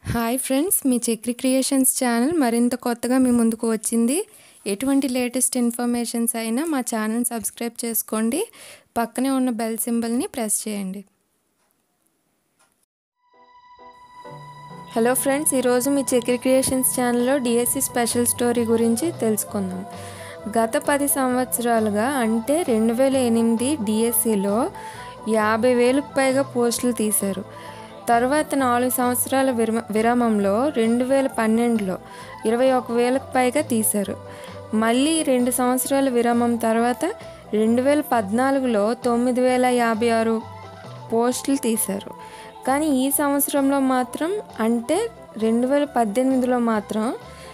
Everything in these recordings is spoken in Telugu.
హాయ్ ఫ్రెండ్స్, మీ చక్రి క్రియేషన్స్ ఛానల్ మరింత కొత్తగా మీ ముందుకు వచ్చింది. ఎటువంటి లేటెస్ట్ ఇన్ఫర్మేషన్స్ అయినా మా ఛానల్ సబ్స్క్రైబ్ చేసుకోండి. పక్కనే ఉన్న బెల్ సింబల్ని ప్రెస్ చేయండి. హలో ఫ్రెండ్స్, ఈరోజు మీ చక్రి క్రియేషన్స్ ఛానల్లో డిఎస్సి స్పెషల్ స్టోరీ గురించి తెలుసుకుందాం. గత 10 సంవత్సరాలుగా అంటే 2008 డిఎస్సిలో 50,000కు పైగా పోస్టులు తీశారు. తర్వాత 4 సంవత్సరాల విరామంలో 2012లో 21,000కు పైగా తీశారు. మళ్ళీ 2 సంవత్సరాల విరామం తర్వాత 2014లో 9,056 పోస్టులు తీశారు. కానీ ఈ సంవత్సరంలో మాత్రం అంటే 2018లో మాత్రం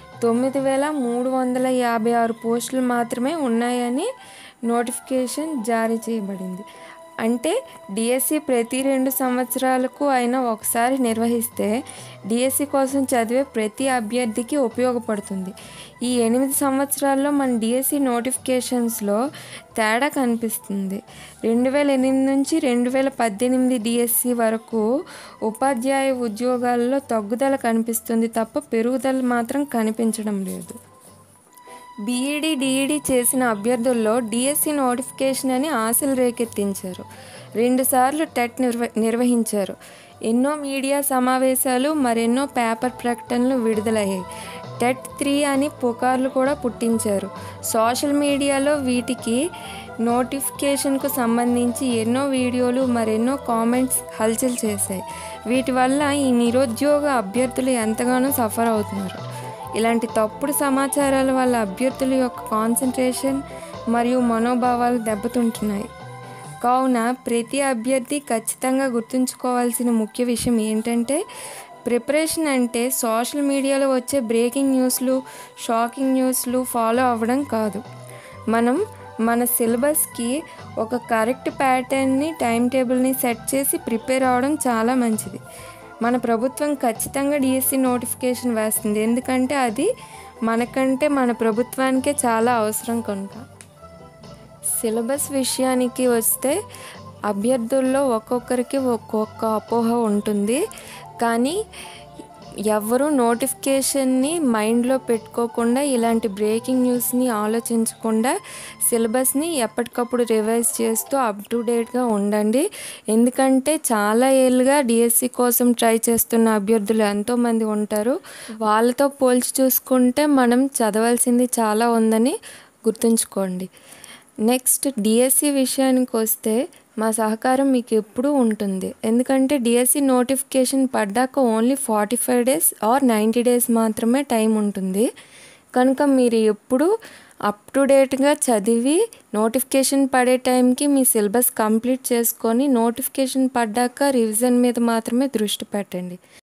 9,356 పోస్టులు మాత్రమే ఉన్నాయని నోటిఫికేషన్ జారీ చేయబడింది. అంటే డిఎస్సి ప్రతి 2 సంవత్సరాలకు అయినా ఒకసారి నిర్వహిస్తే డిఎస్సి కోసం చదివే ప్రతి అభ్యర్థికి ఉపయోగపడుతుంది. ఈ 8 సంవత్సరాల్లో మన డిఎస్సి నోటిఫికేషన్స్లో తేడా కనిపిస్తుంది. 2008 నుంచి 2018 డిఎస్సి వరకు ఉపాధ్యాయ ఉద్యోగాల్లో తగ్గుదల కనిపిస్తుంది తప్ప పెరుగుదల మాత్రం కనిపించడం లేదు. బీఈడీ, డిఈడీ చేసిన అభ్యర్థుల్లో డిఎస్సి నోటిఫికేషన్ అని ఆశలు రేకెత్తించారు. 2 సార్లు టెట్ నిర్వహించారు. ఎన్నో మీడియా సమావేశాలు, మరెన్నో పేపర్ ప్రకటనలు విడుదలయ్యాయి. టెట్ 3 అని పుకార్లు కూడా పుట్టించారు. సోషల్ మీడియాలో వీటికి నోటిఫికేషన్కు సంబంధించి ఎన్నో వీడియోలు, మరెన్నో కామెంట్స్ హల్చల్ చేశాయి. వీటి వల్ల ఈ నిరుద్యోగ అభ్యర్థులు ఎంతగానో సఫర్ అవుతున్నారు. ఇలాంటి తప్పుడు సమాచారాల వల్ల అభ్యర్థుల యొక్క కాన్సన్ట్రేషన్ మరియు మనోభావాలు దెబ్బతింటున్నాయి. కావున ప్రతి అభ్యర్థి ఖచ్చితంగా గుర్తుంచుకోవాల్సిన ముఖ్య విషయం ఏంటంటే, ప్రిపరేషన్ అంటే సోషల్ మీడియాలో వచ్చే బ్రేకింగ్ న్యూస్లు, షాకింగ్ న్యూస్లు ఫాలో అవ్వడం కాదు. మనం మన సిలబస్కి ఒక కరెక్ట్ ప్యాటర్న్ని, టైం టేబుల్ని సెట్ చేసి ప్రిపేర్ అవ్వడం చాలా మంచిది. మన ప్రభుత్వం ఖచ్చితంగా డిఎస్సి నోటిఫికేషన్ వేస్తుంది. ఎందుకంటే అది మనకంటే మన ప్రభుత్వానికే చాలా అవసరం కనుక. సిలబస్ విషయానికి వస్తే అభ్యర్థుల్లో ఒక్కొక్కరికి ఒక్కొక్క అపోహ ఉంటుంది. కానీ ఎవరు నోటిఫికేషన్ని మైండ్లో పెట్టుకోకుండా, ఇలాంటి బ్రేకింగ్ న్యూస్ని ఆలోచించకుండా సిలబస్ని ఎప్పటికప్పుడు రివైజ్ చేస్తూ అప్ టు డేట్గా ఉండండి. ఎందుకంటే చాలా ఏళ్ళుగా డిఎస్సి కోసం ట్రై చేస్తున్న అభ్యర్థులు ఎంతోమంది ఉంటారు. వాళ్ళతో పోల్చి చూసుకుంటే మనం చదవాల్సింది చాలా ఉందని గుర్తుంచుకోండి. నెక్స్ట్ డిఎస్సి విషయానికి వస్తే మా సహకారం మీకు ఎప్పుడూ ఉంటుంది. ఎందుకంటే డిఎస్సి నోటిఫికేషన్ పడ్డాక ఓన్లీ 45 డేస్ ఆర్ 90 డేస్ మాత్రమే టైం ఉంటుంది. కనుక మీరు ఎప్పుడు అప్ టు డేట్గా చదివి నోటిఫికేషన్ పడే టైంకి మీ సిలబస్ కంప్లీట్ చేసుకొని నోటిఫికేషన్ పడ్డాక రివిజన్ మీద మాత్రమే దృష్టి పెట్టండి.